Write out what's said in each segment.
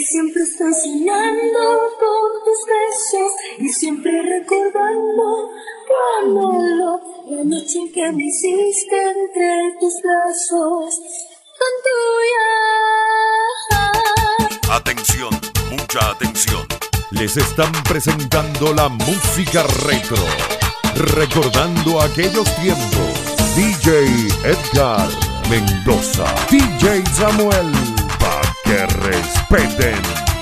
siempre estoy soñando con tus besos y siempre recordando tu anhelo, la noche en que me hiciste entre tus brazos, tan tuya. Atención, mucha atención. Les están presentando la música retro, recordando aquellos tiempos. DJ Edgar Mendoza, DJ Samuel, pa' que respeten.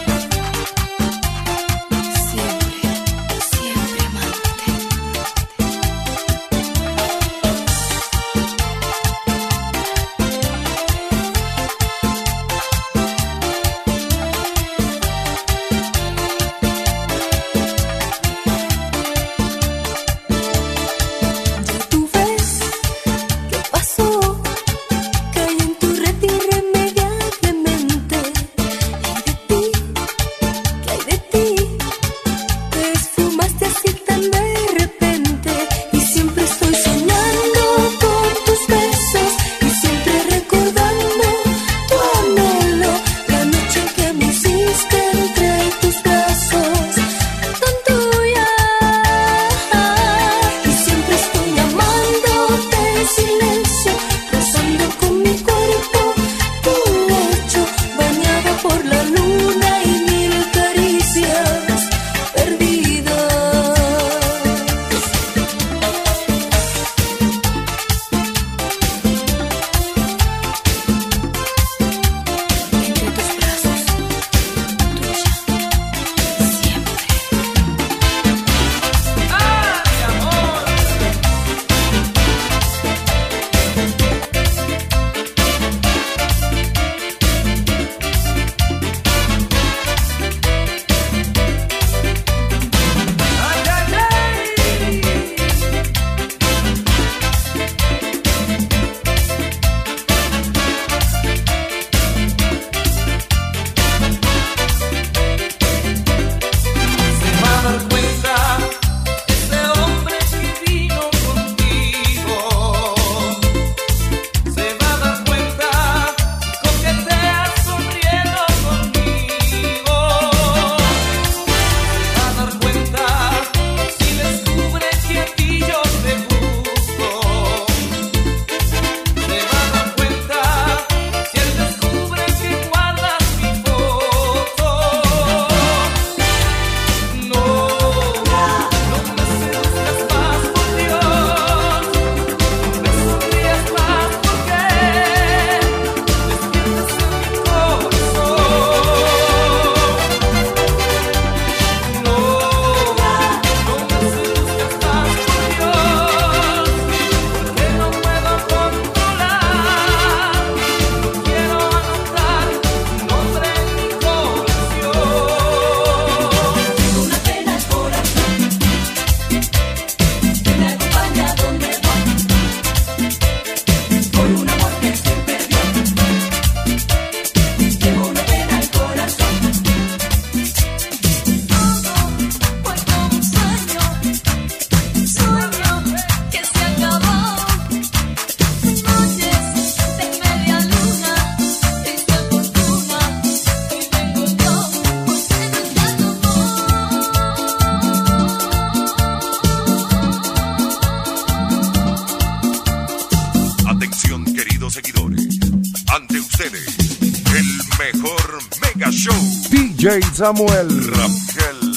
DJ Samuel, Rafael,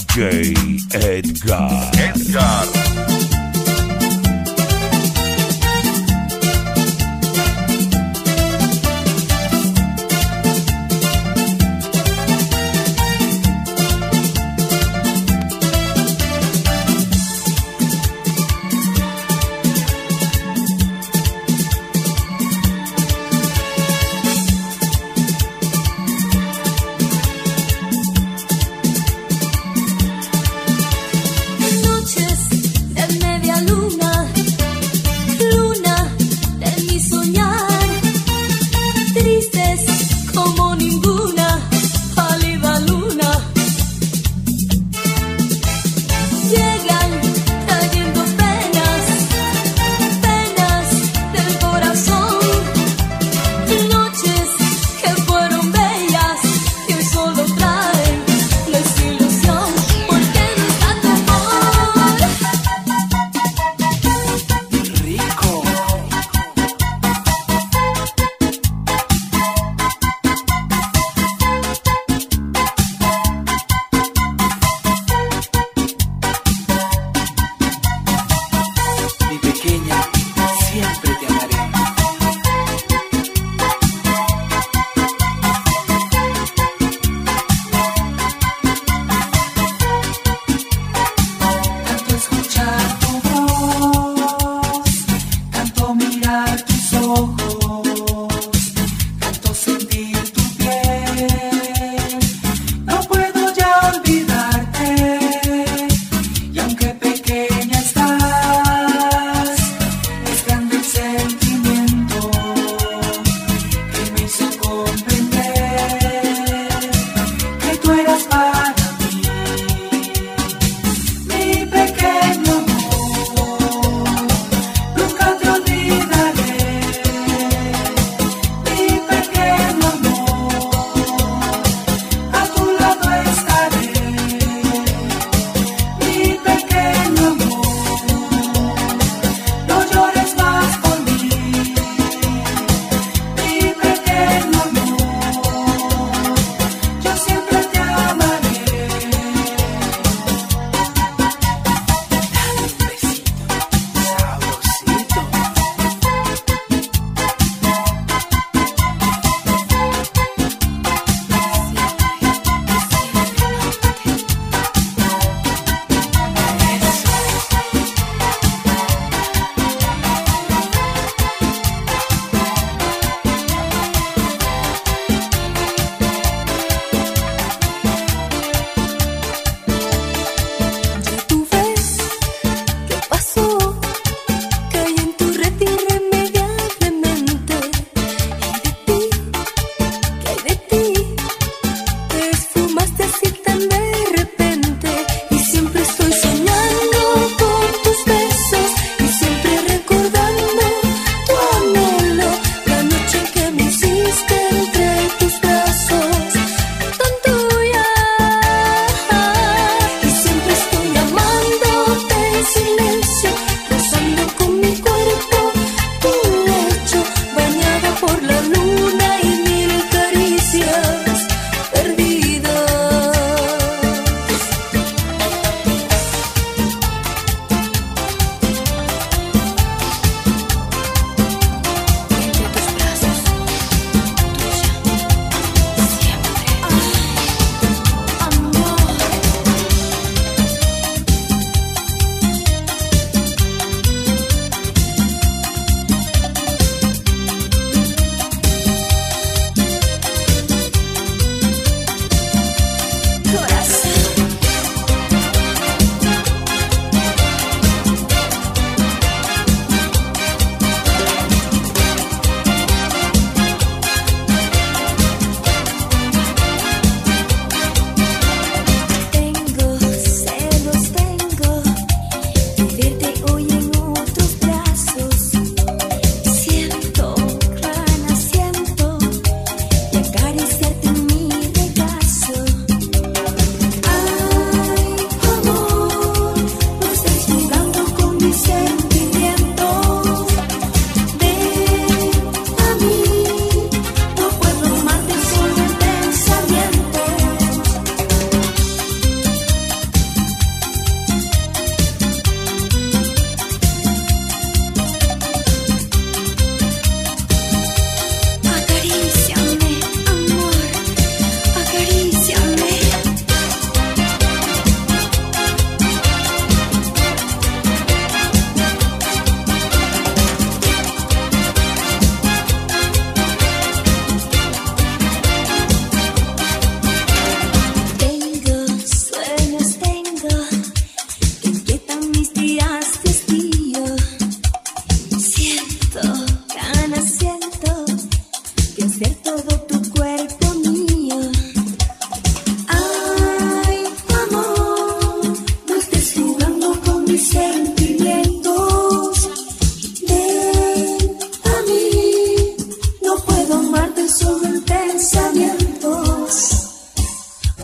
DJ Edgar.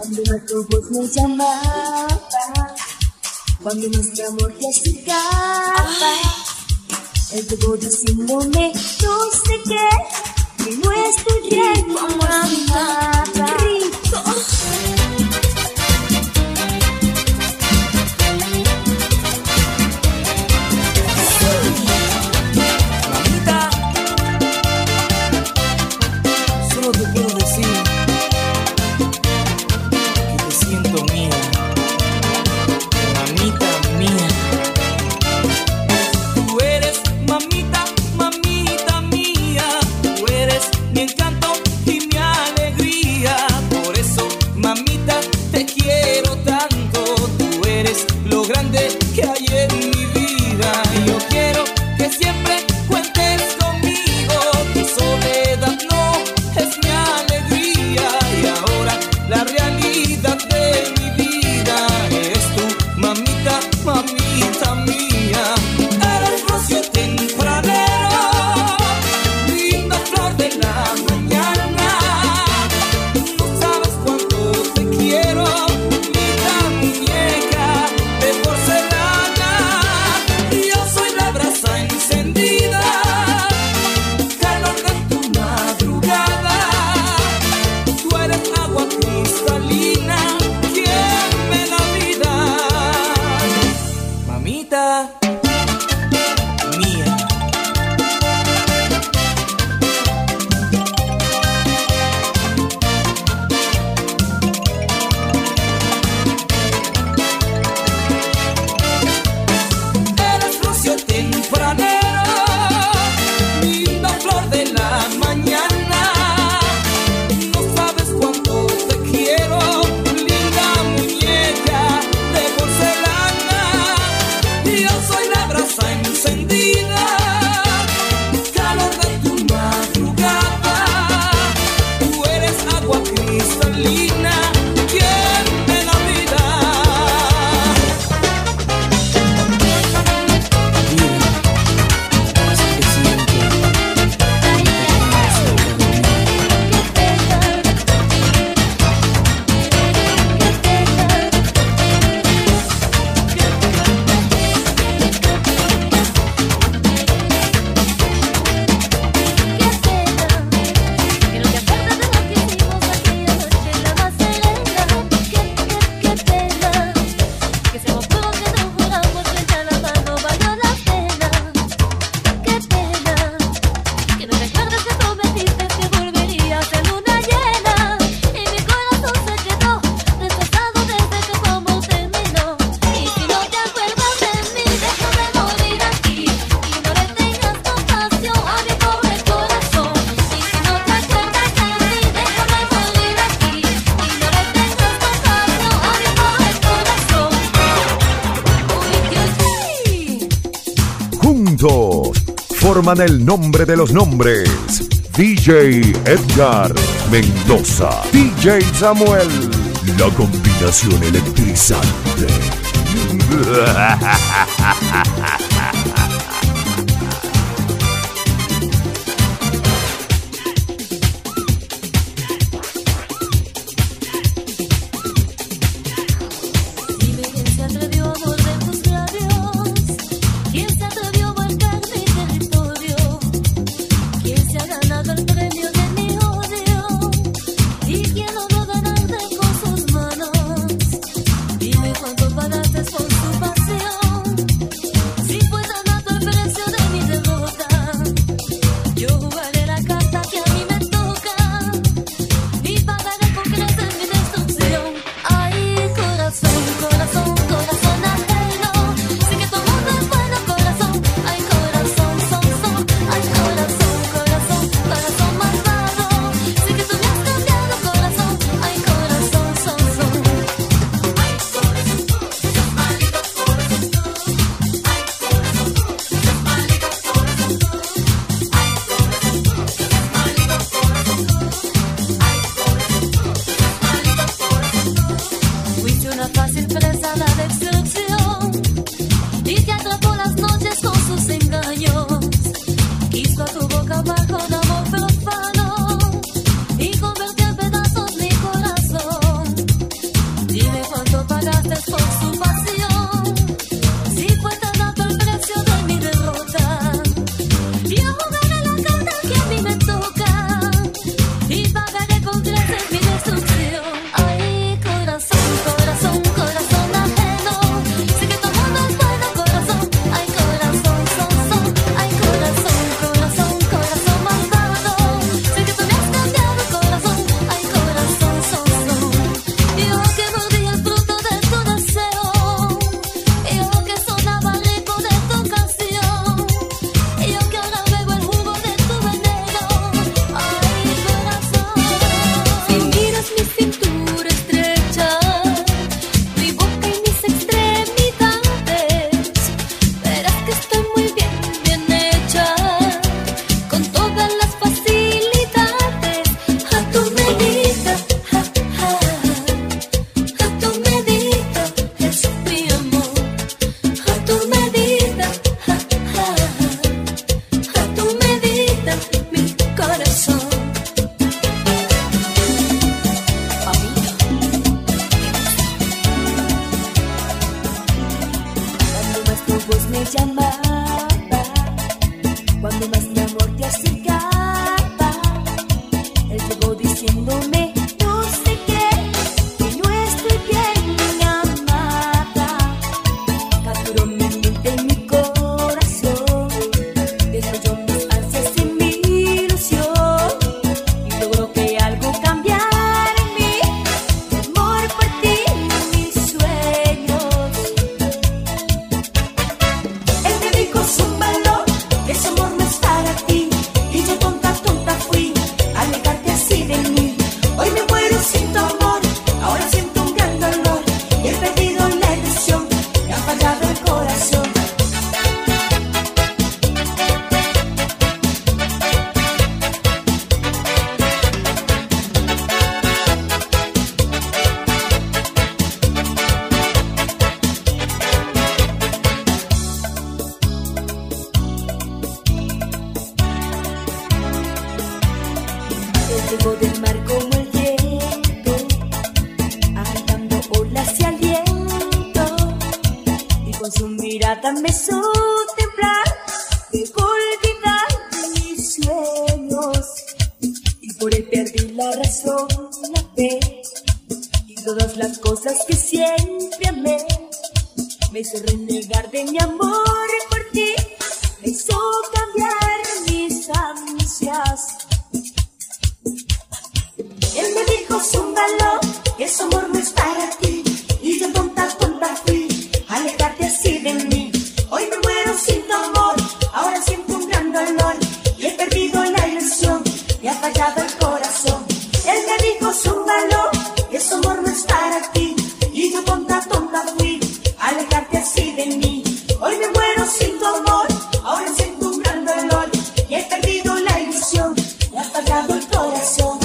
cuando nuestro voz me llamaba, cuando nuestro amor ya se escapa. Él llegó diciéndome, no sé qué, que no estoy bien, mamá. Rico. Mamita, solo te quiero decir que te siento mía, mamita mía. Tú eres mamita, mamita mía, tú eres mi encanto y mi alegría. Por eso, mamita, te quiero tanto. Tú eres lo grande que hay en mi vida. Yo quiero que siempre cuentes conmigo. Tu soledad no es mi alegría. Y ahora la realidad de mi vida eres tú, mamita, mamita mía. Eres rocío tempranero, linda flor de la mañana. No sabes cuánto te quiero, linda muñeca de porcelana. Yo soy la brasa encendida, calor de tu madrugada. Tú eres agua cristalina, quien me da vida, mamita mía. Eres rocío tempranero, linda flor de la mañana. No sabes cuánto te quiero, linda muñeca de porcelana. Yo soy la brasa encendida, calor de tu madrugada. Tú eres agua cristalina, quien me da vida. Que no te acuerdas de lo que hicimos aquella noche en la Macelena. Qué pena, que se nos juró que nos juramos frente a la mano valió la pena. Qué pena, que no te acuerdas que prometiste que volverías en luna llena. Y mi corazón se quedó destrozado desde que tu amor terminó. Y si no te acuerdas de mí, déjame morir aquí y no le tengas compasión a mi pobre corazón. Y si no te acuerdas de mí, déjame morir aquí y no le tengas compasión a mi pobre corazón. Uy, Dios mío. Juntos forman el nombre de los nombres. DJ Edgar Mendoza, DJ Samuel, la combinación electrizante. Dime quién se atrevió a morder tus labios, quién se atrevió a marcar mi territorio, quién se ha ganado el premio de mi odio y quién logró ganarte con sus manos. Dime cuánto pagaste con su pasión, si Con su mirada me hizo temblar, dejó olvidar mis sueños. Y por él perdí la razón, la fe y todas las cosas que siempre amé. Me hizo renegar de mi amor por ti, me hizo cambiar mis ansias. Él me dijo, zúmbalo, que su amor no es para ti. Y yo tonta, tonta fui, alejarte así de mí. Hoy me muero sin tu amor, ahora siento un gran dolor. Y he perdido la ilusión, me ha fallado el corazón. Él me dijo, zúmbalo, que su amor no es para ti. Y yo tonta, tonta fui, alejarte así de mí. Hoy me muero sin tu amor, ahora siento un gran dolor. Y he perdido la ilusión, me ha fallado el corazón.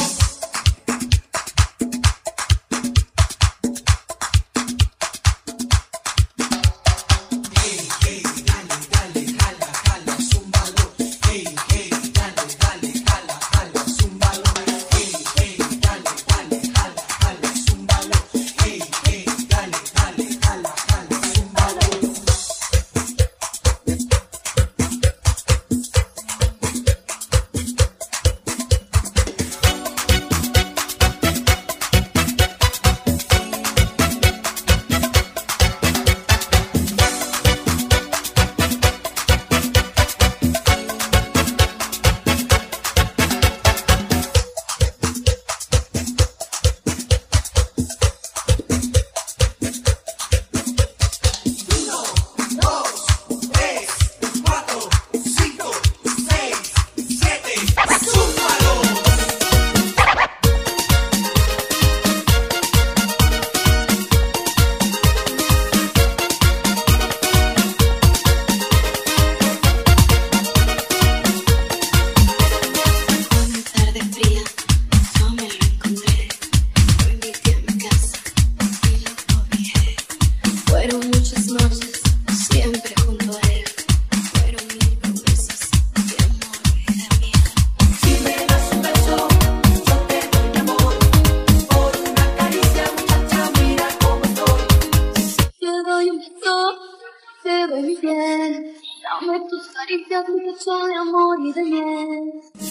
Dame tus caricias, mi pecho de amor y de miel.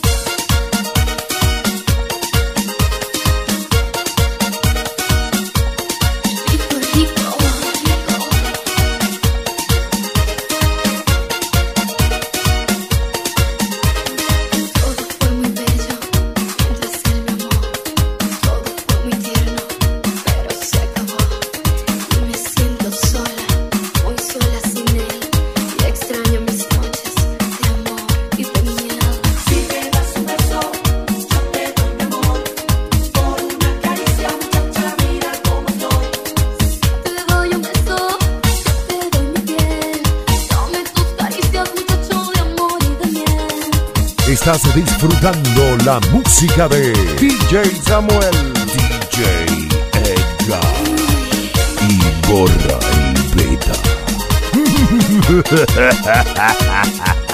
Rico, rico, rico. Todo fue muy bello mientras él me amó. Todo fue muy tierno, pero se acabó. Y me siento sola, muy sola sin él. Extraño mis noches de amor y de miedo. Si me das un beso, yo te doy mi amor. Por una caricia, muchacha, mira cómo estoy. Te doy un beso, te doy mi piel. Dame tus caricias, muchacho de amor y de miel. Estás disfrutando la música de DJ Samuel, DJ Edgar y Borra el Beta.